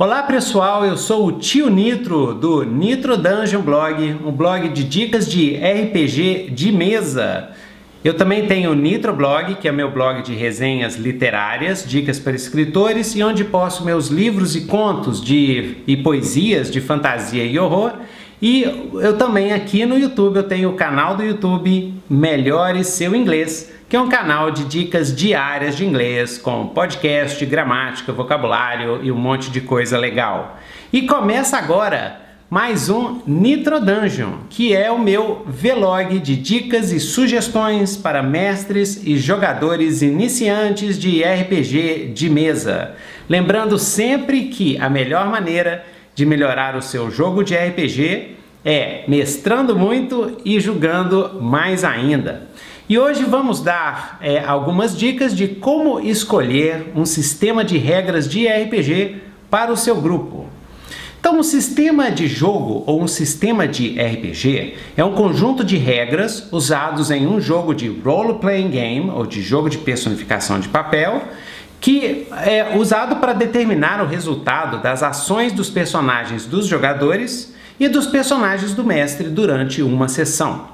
Olá pessoal, eu sou o Tio Nitro do Nitro Dungeon Blog, um blog de dicas de RPG de mesa. Eu também tenho o Nitro Blog, que é meu blog de resenhas literárias, dicas para escritores e onde posto meus livros e contos e poesias de fantasia e horror. E eu também aqui no YouTube, eu tenho o canal do YouTube Melhore Seu Inglês, que é um canal de dicas diárias de inglês, com podcast, gramática, vocabulário e um monte de coisa legal. E começa agora mais um Nitro Dungeon, que é o meu vlog de dicas e sugestões para mestres e jogadores iniciantes de RPG de mesa. Lembrando sempre que a melhor maneira de melhorar o seu jogo de RPG é mestrando muito e jogando mais ainda. E hoje vamos dar algumas dicas de como escolher um sistema de regras de RPG para o seu grupo. Então, um sistema de jogo ou um sistema de RPG é um conjunto de regras usados em um jogo de role-playing game ou de jogo de personificação de papel, que é usado para determinar o resultado das ações dos personagens dos jogadores e dos personagens do mestre durante uma sessão.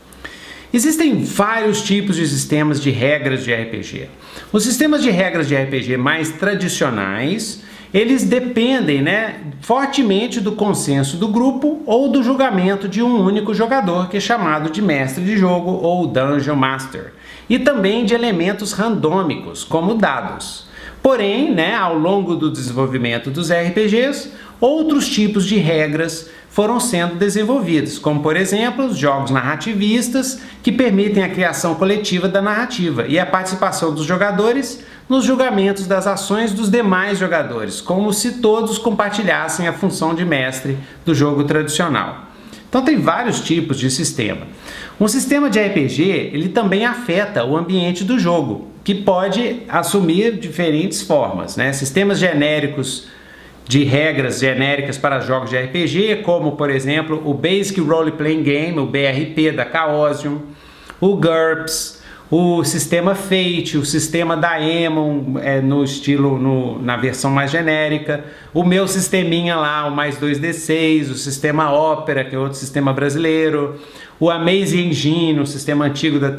Existem vários tipos de sistemas de regras de RPG. Os sistemas de regras de RPG mais tradicionais, eles dependem, fortemente do consenso do grupo ou do julgamento de um único jogador, que é chamado de mestre de jogo ou Dungeon Master, e também de elementos randômicos, como dados. Porém, ao longo do desenvolvimento dos RPGs, outros tipos de regras foram sendo desenvolvidos, como por exemplo os jogos narrativistas, que permitem a criação coletiva da narrativa e a participação dos jogadores nos julgamentos das ações dos demais jogadores, como se todos compartilhassem a função de mestre do jogo tradicional. Então tem vários tipos de sistema. Um sistema de RPG, ele também afeta o ambiente do jogo, que pode assumir diferentes formas, Sistemas genéricos de regras genéricas para jogos de RPG, como por exemplo o Basic Role Playing Game, o BRP da Chaosium, o GURPS, o sistema Fate, o sistema Daemon na versão mais genérica, o meu sisteminha lá, o mais 2D6, o sistema Opera, que é outro sistema brasileiro, o Amazing Engine, o sistema antigo da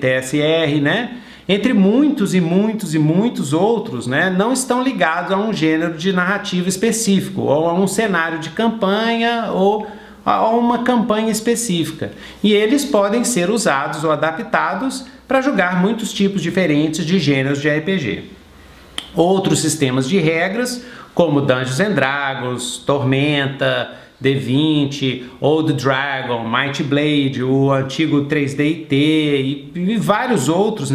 TSR, entre muitos e muitos e muitos outros, não estão ligados a um gênero de narrativa específico, ou a um cenário de campanha, ou a uma campanha específica. E eles podem ser usados ou adaptados para jogar muitos tipos diferentes de gêneros de RPG. Outros sistemas de regras, como Dungeons and Dragons, Tormenta, D20, Old Dragon, Might Blade, o antigo 3D&T e vários outros,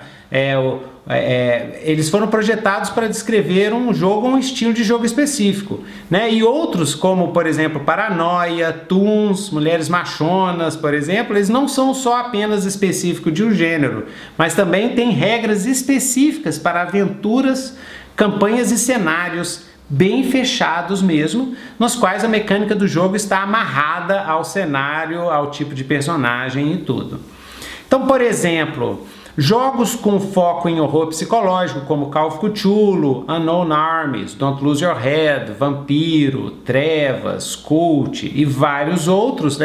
eles foram projetados para descrever um jogo ou um estilo de jogo específico, E outros, como por exemplo Paranoia, Toons, Mulheres Machonas, por exemplo, eles não são só apenas específicos de um gênero, mas também têm regras específicas para aventuras, campanhas e cenários bem fechados mesmo, nos quais a mecânica do jogo está amarrada ao cenário, ao tipo de personagem e tudo. Então, por exemplo, jogos com foco em horror psicológico, como Call of Cthulhu, Unknown Armies, Don't Lose Your Head, Vampiro, Trevas, Cult e vários outros,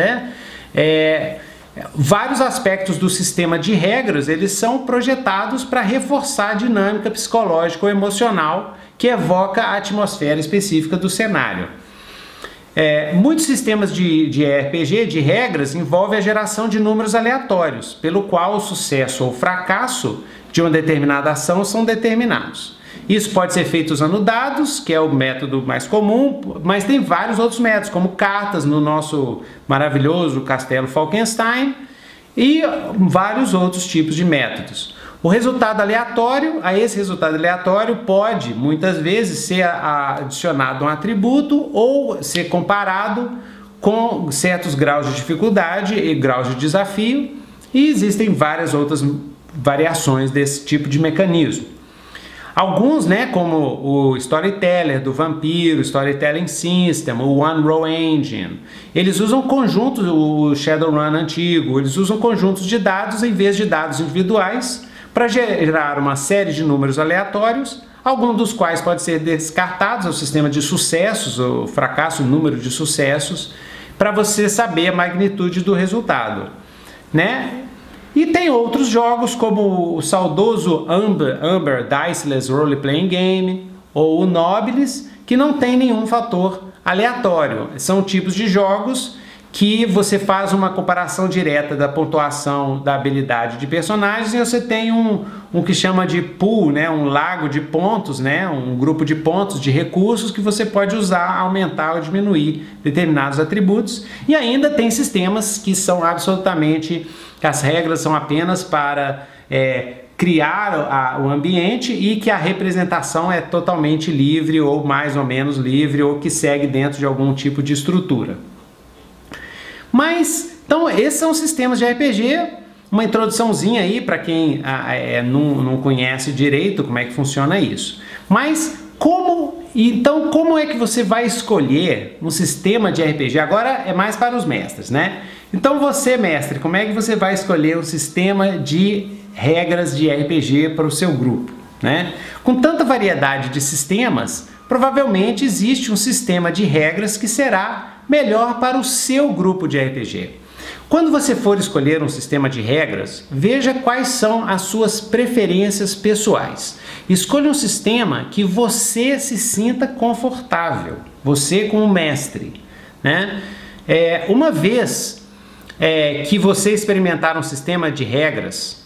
vários aspectos do sistema de regras, eles são projetados para reforçar a dinâmica psicológica ou emocional que evoca a atmosfera específica do cenário. Muitos sistemas de RPG, de regras, envolvem a geração de números aleatórios, pelo qual o sucesso ou fracasso de uma determinada ação são determinados. Isso pode ser feito usando dados, que é o método mais comum, mas tem vários outros métodos, como cartas no nosso maravilhoso Castelo Falkenstein e vários outros tipos de métodos. O resultado aleatório, a esse resultado aleatório pode muitas vezes ser adicionado um atributo ou ser comparado com certos graus de dificuldade e graus de desafio, e existem várias outras variações desse tipo de mecanismo. Alguns, como o Storyteller do Vampiro, o Storytelling System, o One Row Engine, eles usam conjuntos, o Shadowrun antigo, eles usam conjuntos de dados em vez de dados individuais para gerar uma série de números aleatórios alguns dos quais podem ser descartados, é o sistema de sucessos, o fracasso, o número de sucessos, para você saber a magnitude do resultado, né? E tem outros jogos como o saudoso Amber Diceless Role Playing Game ou o Nobilis, que não tem nenhum fator aleatório. São tipos de jogos que você faz uma comparação direta da pontuação da habilidade de personagens e você tem um que chama de pool, né? Um lago de pontos, né? Um grupo de pontos, de recursos que você pode usar, aumentar ou diminuir determinados atributos. E ainda tem sistemas que são absolutamente... que as regras são apenas para criar o ambiente e que a representação é totalmente livre ou mais ou menos livre ou que segue dentro de algum tipo de estrutura. Mas, então, esses são os sistemas de RPG, uma introduçãozinha aí para quem não conhece direito como é que funciona isso. Mas, como é que você vai escolher um sistema de RPG? Agora é mais para os mestres, né? Então você, mestre, como é que você vai escolher um sistema de regras de RPG para o seu grupo, né? Com tanta variedade de sistemas, provavelmente existe um sistema de regras que será melhor para o seu grupo de RPG. Quando você for escolher um sistema de regras, veja quais são as suas preferências pessoais. Escolha um sistema que você se sinta confortável, você como mestre, né? Uma vez que você experimentar um sistema de regras,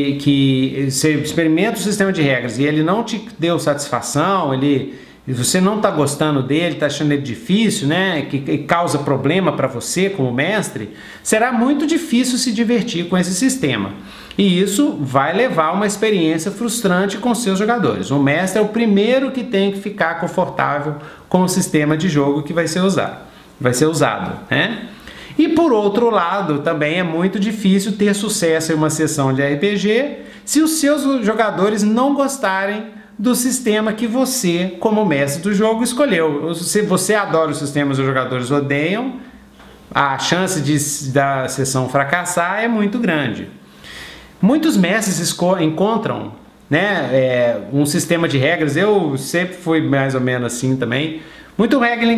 que você experimenta o sistema de regras e ele não te deu satisfação, você não está gostando dele, está achando ele difícil, né? Que causa problema para você como mestre, será muito difícil se divertir com esse sistema. E isso vai levar a uma experiência frustrante com seus jogadores. O mestre é o primeiro que tem que ficar confortável com o sistema de jogo que vai ser usado, né? E por outro lado, também é muito difícil ter sucesso em uma sessão de RPG se os seus jogadores não gostarem do sistema que você, como mestre do jogo, escolheu. Se você adora o sistema e os jogadores odeiam, a chance da sessão fracassar é muito grande. Muitos mestres encontram, né, um sistema de regras, eu sempre fui mais ou menos assim também. Muito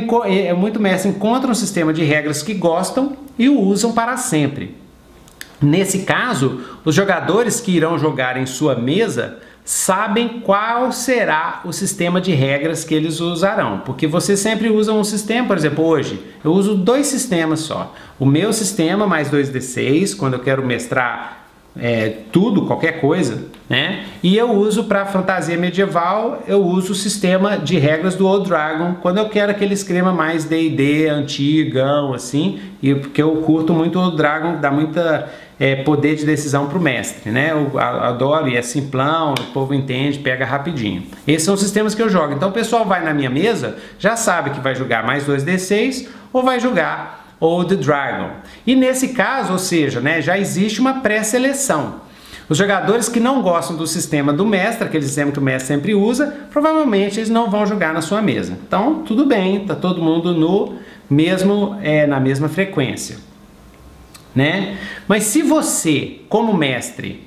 mestre encontra um sistema de regras que gostam e o usam para sempre. Nesse caso, os jogadores que irão jogar em sua mesa sabem qual será o sistema de regras que eles usarão, porque você sempre usa um sistema. Por exemplo, hoje eu uso 2 sistemas só. O meu sistema mais 2d6 quando eu quero mestrar tudo, qualquer coisa, né? E eu uso para fantasia medieval, eu uso o sistema de regras do Old Dragon quando eu quero aquele esquema mais D&D antigão, assim, e porque eu curto muito o Old Dragon, dá muita poder de decisão para o mestre, né? Eu adoro e é simplão, o povo entende, pega rapidinho. Esses são os sistemas que eu jogo. Então o pessoal vai na minha mesa, já sabe que vai jogar mais 2d6 ou vai jogar Old Dragon. E nesse caso, ou seja, né, já existe uma pré-seleção. Os jogadores que não gostam do sistema do mestre, aquele sistema que o mestre sempre usa, provavelmente eles não vão jogar na sua mesa. Então, tudo bem, tá todo mundo na mesma frequência, né? Mas se você, como mestre,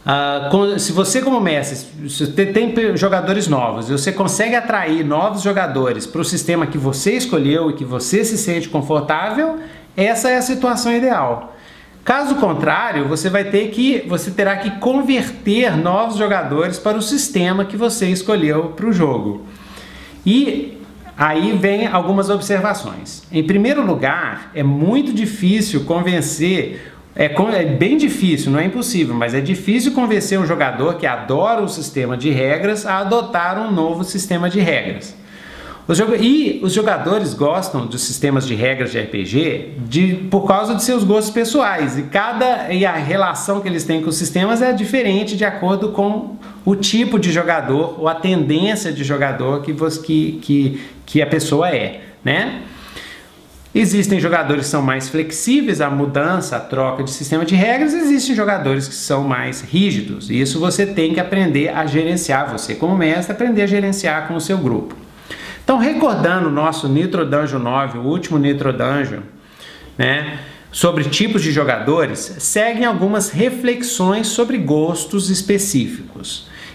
se tem jogadores novos e você consegue atrair novos jogadores para o sistema que você escolheu e que você se sente confortável, essa é a situação ideal. Caso contrário, você terá que converter novos jogadores para o sistema que você escolheu para o jogo. E aí vem algumas observações. Em primeiro lugar, é muito difícil convencer. É bem difícil, não é impossível, mas é difícil convencer um jogador que adora o sistema de regras a adotar um novo sistema de regras. E os jogadores gostam dos sistemas de regras de RPG por causa de seus gostos pessoais, e a relação que eles têm com os sistemas é diferente de acordo com o tipo de jogador ou a tendência de jogador que a pessoa é, né? Existem jogadores que são mais flexíveis à mudança, à troca de sistema de regras, existem jogadores que são mais rígidos. E isso você tem que aprender a gerenciar, você como mestre, aprender a gerenciar com o seu grupo. Então, recordando o nosso Nitro Dungeon 9, o último Nitro Dungeon, né, sobre tipos de jogadores, seguem algumas reflexões sobre gostos específicos.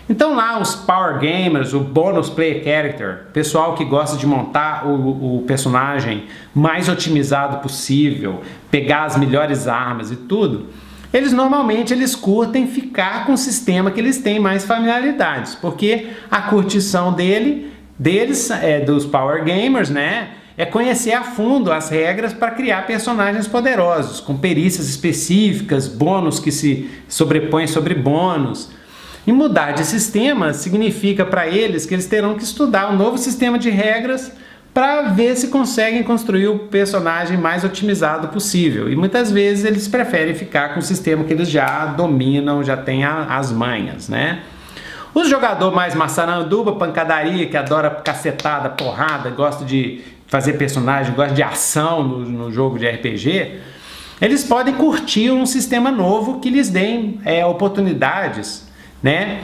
Então lá os Power Gamers, o Bonus Player Character, pessoal que gosta de montar o personagem mais otimizado possível, pegar as melhores armas e tudo, eles normalmente curtem ficar com o sistema que eles têm mais familiaridades, porque a curtição deles, dos Power Gamers, né, é conhecer a fundo as regras para criar personagens poderosos, com perícias específicas, bônus que se sobrepõem sobre bônus. E mudar de sistema significa para eles que eles terão que estudar um novo sistema de regras para ver se conseguem construir o personagem mais otimizado possível. E muitas vezes eles preferem ficar com o sistema que eles já dominam, já têm as manhas, né? O jogador mais maçaranduba, pancadaria, que adora cacetada, porrada, gosta de fazer personagem, gosta de ação no jogo de RPG, eles podem curtir um sistema novo que lhes dê oportunidades, né?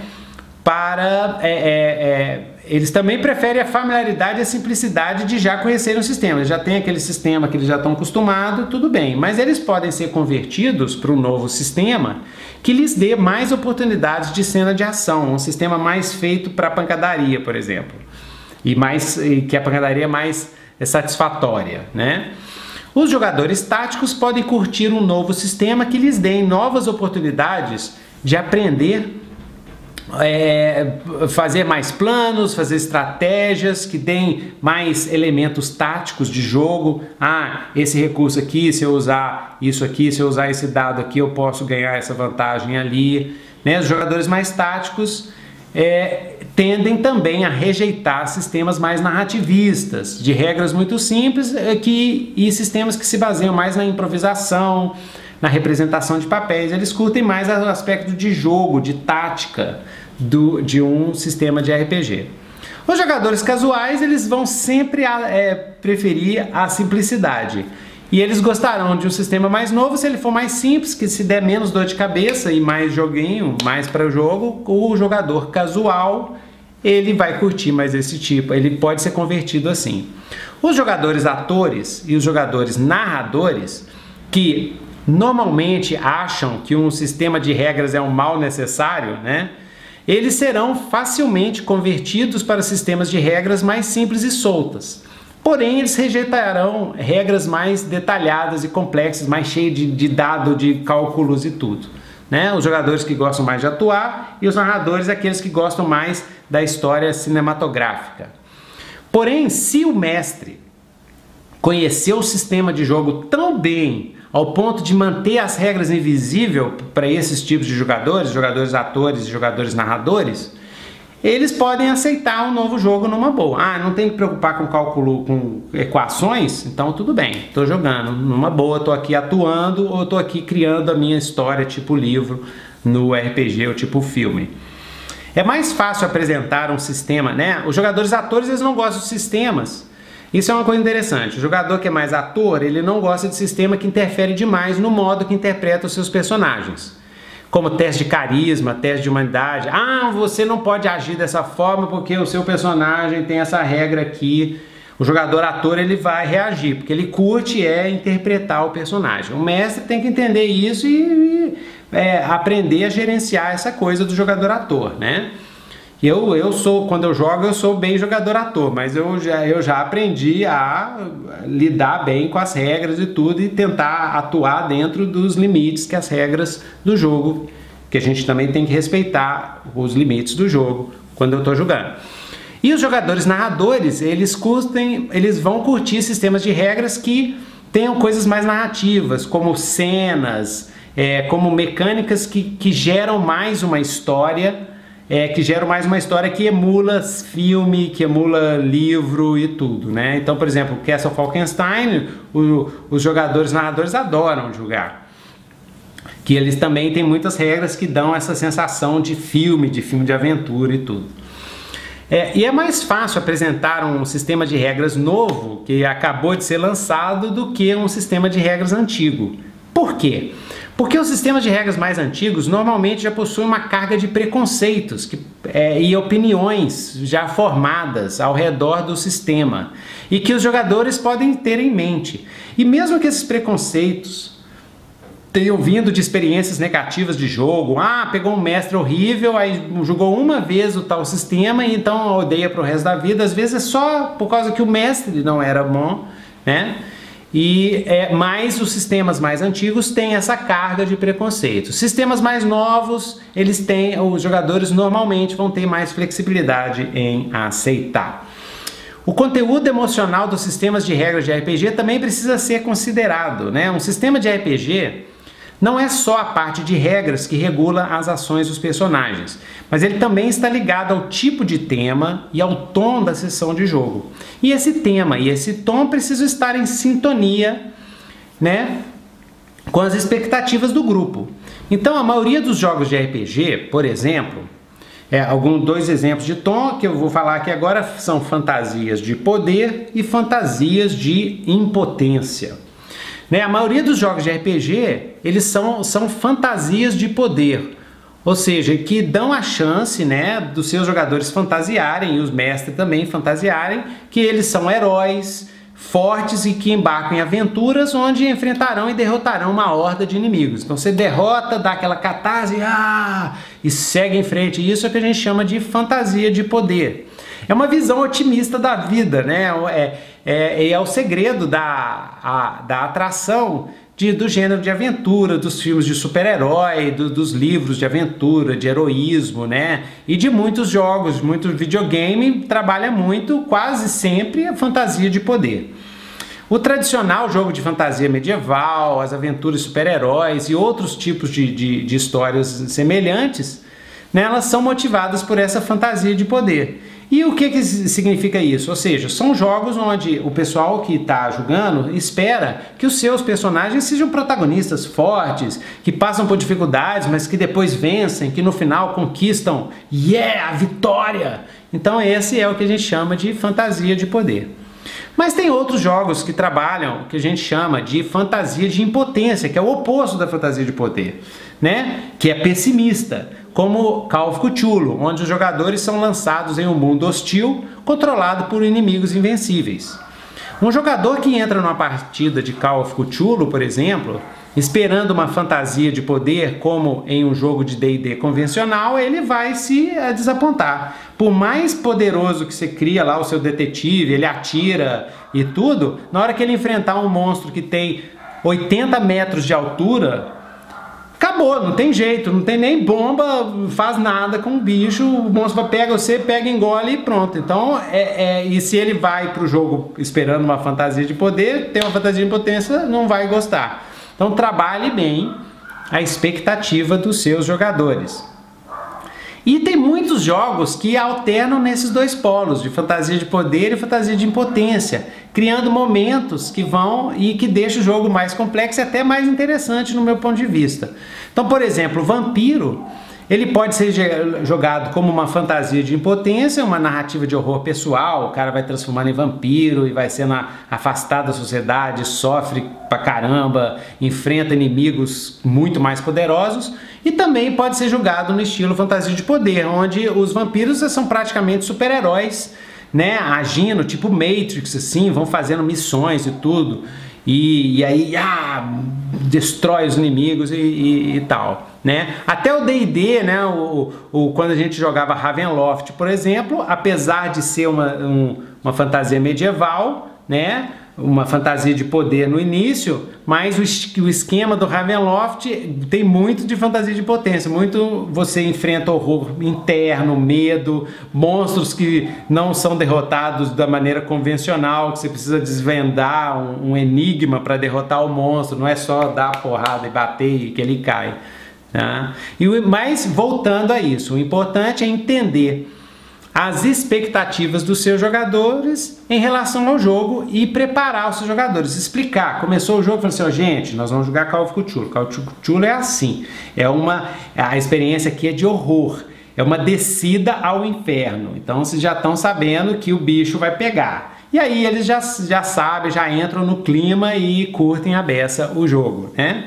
Eles também preferem a familiaridade e a simplicidade de já conhecerem o sistema. Eles já têm aquele sistema que eles já estão acostumados, tudo bem. Mas eles podem ser convertidos para um novo sistema que lhes dê mais oportunidades de cena de ação. Um sistema mais feito para pancadaria, por exemplo. E que a pancadaria é mais satisfatória, né? Os jogadores táticos podem curtir um novo sistema que lhes dê novas oportunidades de aprender, fazer mais planos, fazer estratégias que deem mais elementos táticos de jogo. Esse recurso aqui, se eu usar isso aqui, se eu usar esse dado aqui, eu posso ganhar essa vantagem ali, né? Os jogadores mais táticos tendem também a rejeitar sistemas mais narrativistas, de regras muito simples e sistemas que se baseiam mais na improvisação, na representação de papéis. Eles curtem mais o aspecto de jogo, de tática de um sistema de RPG. Os jogadores casuais, eles vão sempre preferir a simplicidade. E eles gostarão de um sistema mais novo se ele for mais simples, que se der menos dor de cabeça e mais joguinho, mais para o jogo. O jogador casual, ele vai curtir mais esse tipo, ele pode ser convertido assim. Os jogadores atores e os jogadores narradores, que normalmente acham que um sistema de regras é um mal necessário, né? Eles serão facilmente convertidos para sistemas de regras mais simples e soltas. Porém, eles rejeitarão regras mais detalhadas e complexas, mais cheias de dados, de cálculos e tudo, né? Os jogadores que gostam mais de atuar e os narradores aqueles que gostam mais da história cinematográfica. Porém, se o mestre conheceu o sistema de jogo tão bem ao ponto de manter as regras invisíveis para esses tipos de jogadores, jogadores atores e jogadores narradores, eles podem aceitar um novo jogo numa boa. Não tem que preocupar com cálculo, com equações, então tudo bem, estou jogando numa boa, estou aqui atuando ou estou aqui criando a minha história tipo livro no RPG ou tipo filme. É mais fácil apresentar um sistema, né? Os jogadores atores, eles não gostam de sistemas. Isso é uma coisa interessante. O jogador que é mais ator, ele não gosta de sistema que interfere demais no modo que interpreta os seus personagens. Como teste de carisma, teste de humanidade. Você não pode agir dessa forma porque o seu personagem tem essa regra aqui. O jogador ator, ele vai reagir, porque ele curte interpretar o personagem. O mestre tem que entender isso e aprender a gerenciar essa coisa do jogador ator, né? Quando eu jogo, eu sou bem jogador-ator, mas eu já aprendi a lidar bem com as regras e tudo e tentar atuar dentro dos limites que as regras do jogo, que a gente também tem que respeitar os limites do jogo quando eu estou jogando. E os jogadores narradores, eles vão curtir sistemas de regras que tenham coisas mais narrativas, como cenas, como mecânicas que geram mais uma história, que emula filme, que emula livro e tudo, né? Então, por exemplo, Castle Falkenstein, os jogadores narradores adoram jogar. Que eles também têm muitas regras que dão essa sensação de filme de aventura e tudo. E é mais fácil apresentar um sistema de regras novo, que acabou de ser lançado, do que um sistema de regras antigo. Por quê? Porque os sistemas de regras mais antigos normalmente já possuem uma carga de preconceitos e opiniões já formadas ao redor do sistema e que os jogadores podem ter em mente. E mesmo que esses preconceitos tenho vindo de experiências negativas de jogo. Ah, pegou um mestre horrível, aí jogou uma vez o tal sistema e então odeia pro resto da vida. Às vezes é só por causa que o mestre não era bom, né? Mas os sistemas mais antigos têm essa carga de preconceito. Sistemas mais novos, os jogadores normalmente vão ter mais flexibilidade em aceitar. O conteúdo emocional dos sistemas de regras de RPG também precisa ser considerado, né? Um sistema de RPG não é só a parte de regras que regula as ações dos personagens, mas ele também está ligado ao tipo de tema e ao tom da sessão de jogo. E esse tema e esse tom precisam estar em sintonia, né, com as expectativas do grupo. Então, a maioria dos jogos de RPG, por exemplo, dois exemplos de tom que eu vou falar aqui agora são fantasias de poder e fantasias de impotência. A maioria dos jogos de RPG, eles são fantasias de poder, ou seja, que dão a chance, né, dos seus jogadores fantasiarem, e os mestres também fantasiarem, que eles são heróis fortes e que embarcam em aventuras onde enfrentarão e derrotarão uma horda de inimigos. Então você derrota, dá aquela catarse e segue em frente. Isso é o que a gente chama de fantasia de poder. É uma visão otimista da vida, né? É o segredo da atração do gênero de aventura, dos filmes de super-herói, dos livros de aventura, de heroísmo, né? E de muitos jogos, muitos videogame trabalha muito, quase sempre, a fantasia de poder. O tradicional jogo de fantasia medieval, as aventuras de super-heróis e outros tipos de histórias semelhantes, né, elas são motivadas por essa fantasia de poder. E o que significa isso? Ou seja, são jogos onde o pessoal que está jogando espera que os seus personagens sejam protagonistas fortes, que passam por dificuldades, mas que depois vencem, que no final conquistam a vitória. Então esse é o que a gente chama de fantasia de poder. Mas tem outros jogos que trabalham o que a gente chama de fantasia de impotência, que é o oposto da fantasia de poder, né? Que é pessimista, como Call of Cthulhu, onde os jogadores são lançados em um mundo hostil, controlado por inimigos invencíveis. Um jogador que entra numa partida de Call of Cthulhu, por exemplo, esperando uma fantasia de poder como em um jogo de D&D convencional, ele vai se desapontar. Por mais poderoso que você cria lá o seu detetive, ele atira e tudo, na hora que ele enfrentar um monstro que tem 80 metros de altura, acabou, não tem jeito, não tem nem bomba, faz nada com o bicho, o monstro pega você, pega, engole e pronto. Então, e se ele vai para o jogo esperando uma fantasia de poder, tem uma fantasia de potência, não vai gostar. Então, trabalhe bem a expectativa dos seus jogadores. E tem muitos jogos que alternam nesses dois polos, de fantasia de poder e fantasia de impotência, criando momentos que vão e que deixam o jogo mais complexo e até mais interessante no meu ponto de vista. Então, por exemplo, o Vampiro, ele pode ser jogado como uma fantasia de impotência, uma narrativa de horror pessoal, o cara vai transformando em vampiro e vai sendo afastado da sociedade, sofre pra caramba, enfrenta inimigos muito mais poderosos, e também pode ser jogado no estilo fantasia de poder, onde os vampiros são praticamente super-heróis, né, agindo tipo Matrix, assim, vão fazendo missões e tudo, e aí destrói os inimigos e tal, né? Até o D&D, né, quando a gente jogava Ravenloft, por exemplo, apesar de ser uma fantasia medieval, né, uma fantasia de poder no início, mas o esquema do Ravenloft tem muito de fantasia de potência, muito você enfrenta horror interno, medo, monstros que não são derrotados da maneira convencional, que você precisa desvendar um enigma para derrotar o monstro, não é só dar porrada e bater e que ele cai, né? Mas voltando a isso, o importante é entender as expectativas dos seus jogadores em relação ao jogo e preparar os seus jogadores, explicar. Começou o jogo, falou assim, gente, nós vamos jogar Call of Cthulhu. Call of Cthulhu é assim, a experiência aqui é de horror, é uma descida ao inferno. Então vocês já estão sabendo que o bicho vai pegar. E aí eles já sabem, já entram no clima e curtem a beça o jogo, né?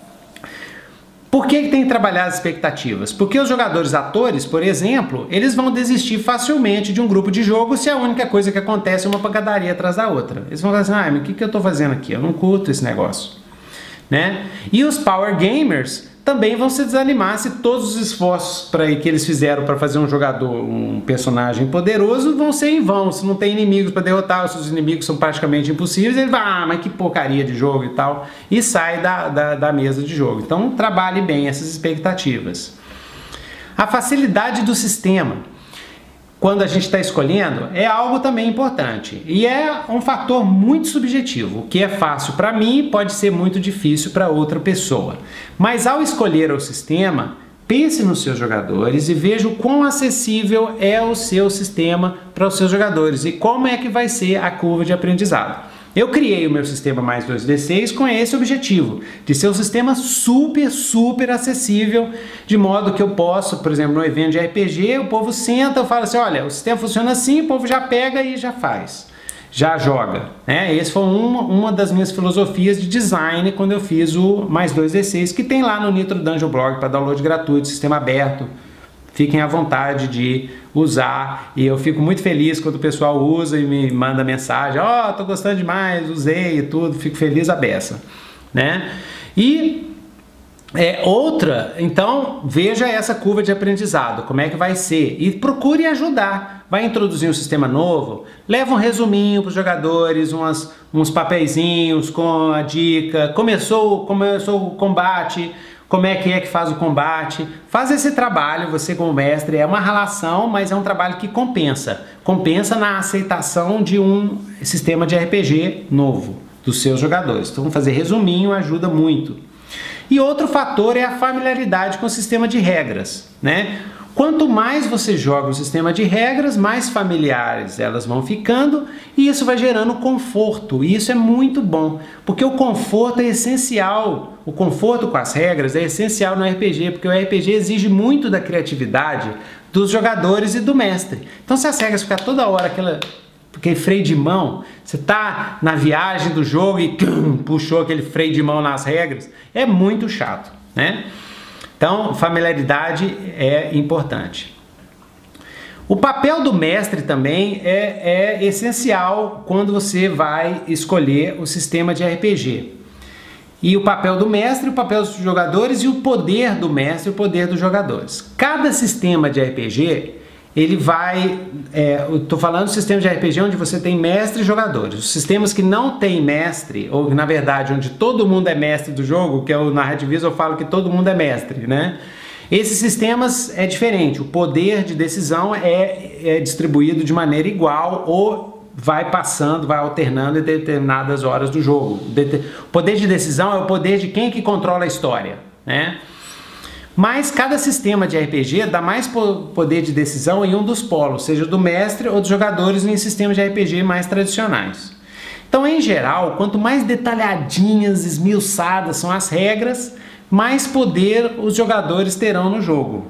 Por que tem que trabalhar as expectativas? Porque os jogadores atores, por exemplo, eles vão desistir facilmente de um grupo de jogo se a única coisa que acontece é uma pancadaria atrás da outra. Eles vão falar assim, mas o que eu estou fazendo aqui? Eu não curto esse negócio. né? E os Power Gamers também vão se desanimar se todos os esforços que eles fizeram para fazer um personagem poderoso vão ser em vão. Se não tem inimigos para derrotar, se os inimigos são praticamente impossíveis, ele vai, mas que porcaria de jogo e tal, e sai da mesa de jogo. Então trabalhe bem essas expectativas. A facilidade do sistema, quando a gente está escolhendo, é algo também importante e é um fator muito subjetivo. O que é fácil para mim pode ser muito difícil para outra pessoa. Mas ao escolher o sistema, pense nos seus jogadores e veja o quão acessível é o seu sistema para os seus jogadores e como é que vai ser a curva de aprendizado. Eu criei o meu sistema mais 2D6 com esse objetivo, de ser um sistema super acessível, de modo que eu posso, por exemplo, no evento de RPG, o povo senta, eu falo assim, olha, o sistema funciona assim, o povo já pega e já faz, já joga, né? Esse foi uma das minhas filosofias de design quando eu fiz o mais 2D6, que tem lá no Nitro Dungeon Blog para download gratuito, sistema aberto. Fiquem à vontade de usar e eu fico muito feliz quando o pessoal usa e me manda mensagem, ó, tô gostando demais, usei e tudo, fico feliz a beça, né? E outra, então veja essa curva de aprendizado, como é que vai ser e procure ajudar. Vai introduzir um sistema novo, leva um resuminho para os jogadores, uns papeizinhos com a dica, começou o combate, como é que faz o combate. Faz esse trabalho, você como mestre, é uma relação, mas é um trabalho que compensa. Compensa na aceitação de um sistema de RPG novo dos seus jogadores. Então fazer resuminho ajuda muito. E outro fator é a familiaridade com o sistema de regras, né? Quanto mais você joga o sistema de regras, mais familiares elas vão ficando e isso vai gerando conforto. E isso é muito bom, porque o conforto é essencial. O conforto com as regras é essencial no RPG, porque o RPG exige muito da criatividade dos jogadores e do mestre. Então se as regras ficar toda hora aquele freio de mão, você tá na viagem do jogo e puxou aquele freio de mão nas regras, é muito chato, né? Então, familiaridade é importante. O papel do mestre também é essencial quando você vai escolher o sistema de RPG. E o papel do mestre, o papel dos jogadores e o poder do mestre e o poder dos jogadores. Cada sistema de RPG, ele vai... eu estou falando do sistema de RPG onde você tem mestre e jogadores. Os sistemas que não tem mestre, ou na verdade onde todo mundo é mestre do jogo, que é o Narrativista, eu falo que todo mundo é mestre, né? Esses sistemas é diferente. O poder de decisão é distribuído de maneira igual ou vai passando, vai alternando em determinadas horas do jogo. O poder de decisão é o poder de quem que controla a história, né? Mas cada sistema de RPG dá mais poder de decisão em um dos polos, seja do mestre ou dos jogadores em sistemas de RPG mais tradicionais. Então, em geral, quanto mais detalhadinhas, esmiuçadas são as regras, mais poder os jogadores terão no jogo.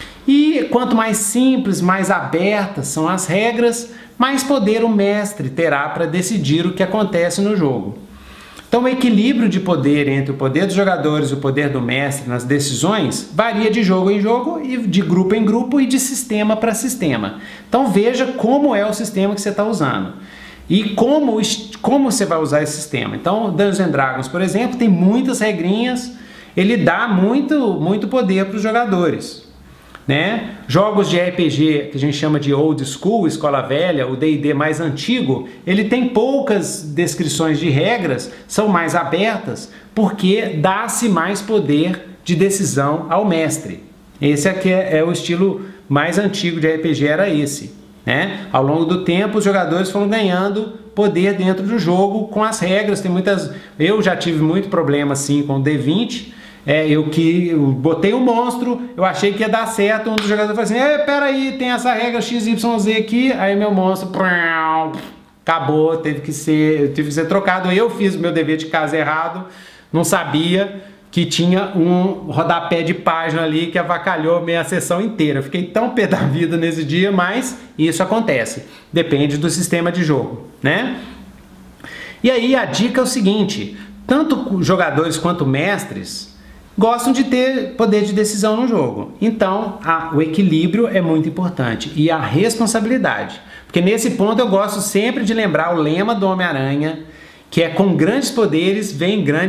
E quanto mais simples, mais abertas são as regras, mais poder o mestre terá para decidir o que acontece no jogo. Então o equilíbrio de poder entre o poder dos jogadores e o poder do mestre nas decisões varia de jogo em jogo, e de grupo em grupo e de sistema para sistema. Então veja como é o sistema que você está usando e como você vai usar esse sistema. Então Dungeons & Dragons, por exemplo, tem muitas regrinhas, ele dá muito poder para os jogadores, né? Jogos de RPG que a gente chama de old school, escola velha, o D&D mais antigo, ele tem poucas descrições de regras, são mais abertas, porque dá-se mais poder de decisão ao mestre. Esse aqui é o estilo mais antigo de RPG, era esse, né? Ao longo do tempo os jogadores foram ganhando poder dentro do jogo com as regras. Eu já tive muito problema assim com o D20. Eu botei um monstro, eu achei que ia dar certo, um dos jogadores falou assim, peraí, tem essa regra XYZ aqui, aí meu monstro acabou, teve que ser trocado. Eu fiz o meu dever de casa errado, não sabia que tinha um rodapé de página ali que avacalhou minha sessão inteira. Eu fiquei tão pé da vida nesse dia, mas isso acontece, depende do sistema de jogo, né? E aí a dica é o seguinte, tanto jogadores quanto mestres gostam de ter poder de decisão no jogo. Então, o equilíbrio é muito importante e a responsabilidade. Porque nesse ponto eu gosto sempre de lembrar o lema do Homem-Aranha, que é com grandes poderes vem grandes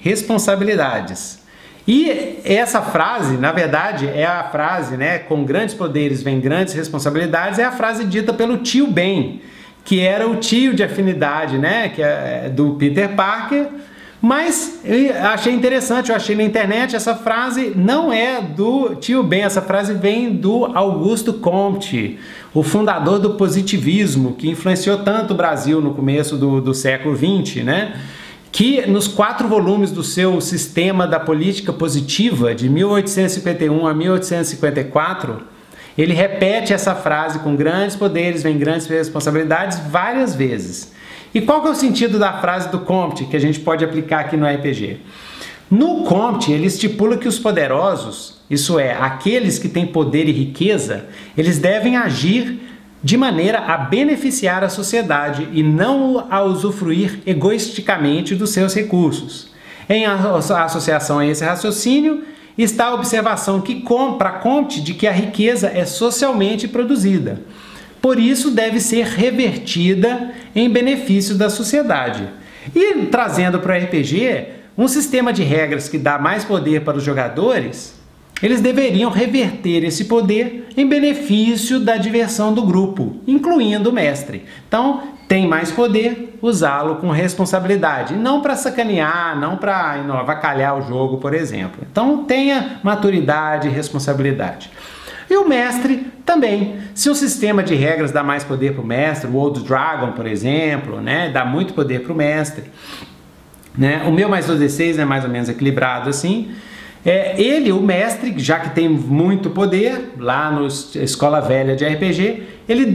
responsabilidades. E essa frase, na verdade, é a frase, né, com grandes poderes vem grandes responsabilidades, é a frase dita pelo tio Ben, que era o tio de afinidade, né, que é do Peter Parker. Mas eu achei interessante, eu achei na internet, essa frase não é do tio Ben, essa frase vem do Augusto Comte, o fundador do positivismo, que influenciou tanto o Brasil no começo do século XX, né? Que nos 4 volumes do seu Sistema da Política Positiva, de 1851 a 1854, ele repete essa frase, com grandes poderes vem grandes responsabilidades, várias vezes. E qual que é o sentido da frase do Comte, que a gente pode aplicar aqui no RPG? No Comte, ele estipula que os poderosos, isso é, aqueles que têm poder e riqueza, eles devem agir de maneira a beneficiar a sociedade e não a usufruir egoisticamente dos seus recursos. Em associação a esse raciocínio, está a observação que para Comte de que a riqueza é socialmente produzida. Por isso, deve ser revertida em benefício da sociedade. E trazendo para o RPG, um sistema de regras que dá mais poder para os jogadores, eles deveriam reverter esse poder em benefício da diversão do grupo, incluindo o mestre. Então, tem mais poder, usá-lo com responsabilidade, não para sacanear, não para avacalhar o jogo, por exemplo. Então, tenha maturidade e responsabilidade. E o mestre também. Se um sistema de regras dá mais poder para o mestre, o Old Dragon, por exemplo, né, dá muito poder para o mestre, né? O meu mais 2d6 é mais ou menos equilibrado assim. Ele, o mestre, já que tem muito poder, lá na escola velha de RPG,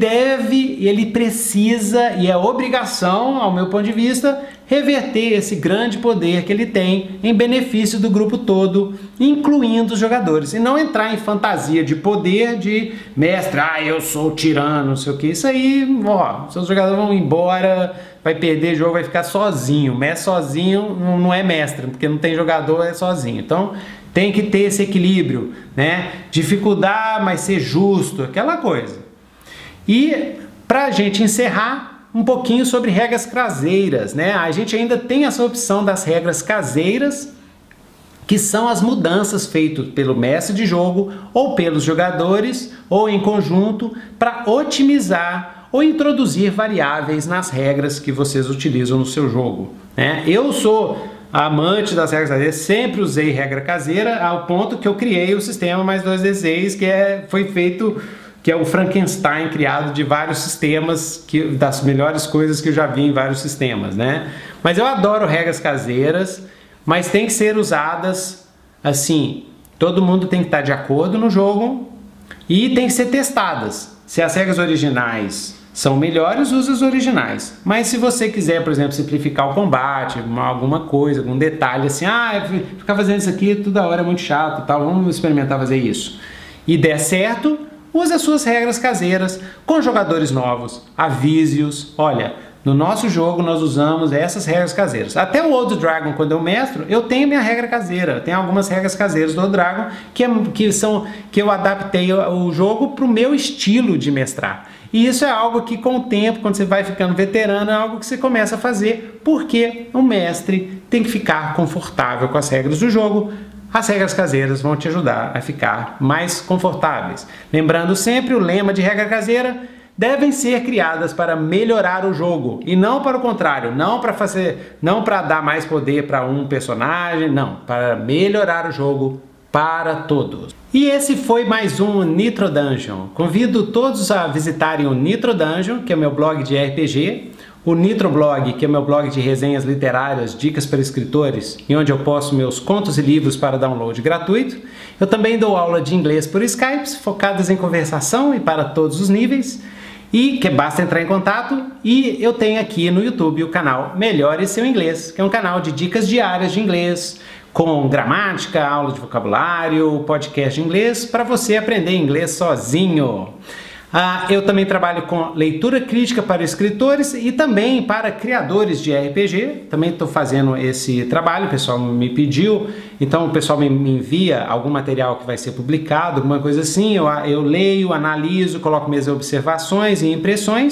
ele precisa, e é obrigação, ao meu ponto de vista, reverter esse grande poder que ele tem em benefício do grupo todo, incluindo os jogadores, e não entrar em fantasia de poder de mestre, eu sou o tirano, não sei o que. Isso aí, seus jogadores vão embora, vai perder jogo, vai ficar sozinho. Mestre sozinho não é mestre, porque não tem jogador, é sozinho. Então tem que ter esse equilíbrio, né? Dificuldade, mas ser justo, aquela coisa. E para a gente encerrar, um pouquinho sobre regras caseiras, né? A gente ainda tem essa opção das regras caseiras, que são as mudanças feitas pelo mestre de jogo ou pelos jogadores ou em conjunto para otimizar ou introduzir variáveis nas regras que vocês utilizam no seu jogo, né? Eu sou amante das regras caseiras, sempre usei regra caseira ao ponto que eu criei o sistema mais 2d6, que é o Frankenstein criado de vários sistemas, das melhores coisas que eu já vi em vários sistemas, né? Mas eu adoro regras caseiras, mas tem que ser usadas assim, todo mundo tem que estar de acordo no jogo e tem que ser testadas. Se as regras originais são melhores, use as originais. Mas se você quiser, por exemplo, simplificar o combate, alguma coisa, algum detalhe assim, ficar fazendo isso aqui toda hora é muito chato, tal, vamos experimentar fazer isso. E der certo, use as suas regras caseiras com jogadores novos, avise-os. Olha, no nosso jogo nós usamos essas regras caseiras. Até o Old Dragon, quando eu mestro, eu tenho minha regra caseira. Eu tenho algumas regras caseiras do Old Dragon que eu adaptei o jogo para o meu estilo de mestrar. E isso é algo que com o tempo, quando você vai ficando veterano, é algo que você começa a fazer, porque o mestre tem que ficar confortável com as regras do jogo. As regras caseiras vão te ajudar a ficar mais confortáveis. Lembrando sempre, o lema de regra caseira: devem ser criadas para melhorar o jogo e não para o contrário, não para dar mais poder para um personagem, não, para melhorar o jogo para todos. E esse foi mais um Nitro Dungeon. Convido todos a visitarem o Nitro Dungeon, que é o meu blog de RPG, o Nitro Blog, que é o meu blog de resenhas literárias, dicas para escritores, e onde eu posto meus contos e livros para download gratuito. Eu também dou aula de inglês por Skype, focadas em conversação e para todos os níveis, e que basta entrar em contato. E eu tenho aqui no YouTube o canal Melhore Seu Inglês, que é um canal de dicas diárias de inglês, com gramática, aula de vocabulário, podcast de inglês, para você aprender inglês sozinho. Eu também trabalho com leitura crítica para escritores e também para criadores de RPG. Também estou fazendo esse trabalho, o pessoal me pediu, então o pessoal me envia algum material que vai ser publicado, alguma coisa assim, eu leio, analiso, coloco minhas observações e impressões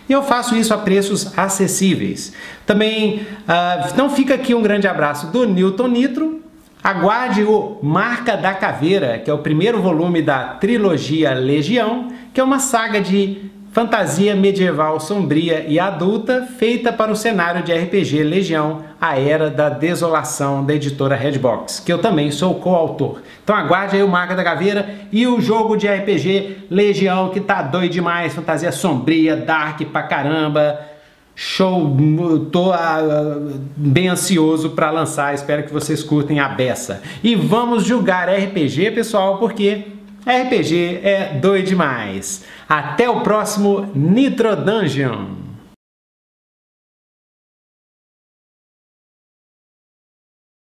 E eu faço isso a preços acessíveis. Também, então fica aqui um grande abraço do Newton Nitro. Aguarde o Marca da Caveira, que é o primeiro volume da trilogia Legião, que é uma saga de fantasia medieval sombria e adulta feita para o cenário de RPG Legião, a Era da Desolação, da editora Redbox, que eu também sou coautor. Então aguarde aí o Marca da Caveira e o jogo de RPG Legião, que tá doido demais, fantasia sombria, dark pra caramba. Show, tô bem ansioso para lançar, espero que vocês curtem a beça. E vamos jogar RPG, pessoal, porque RPG é doido demais. Até o próximo Nitro Dungeon!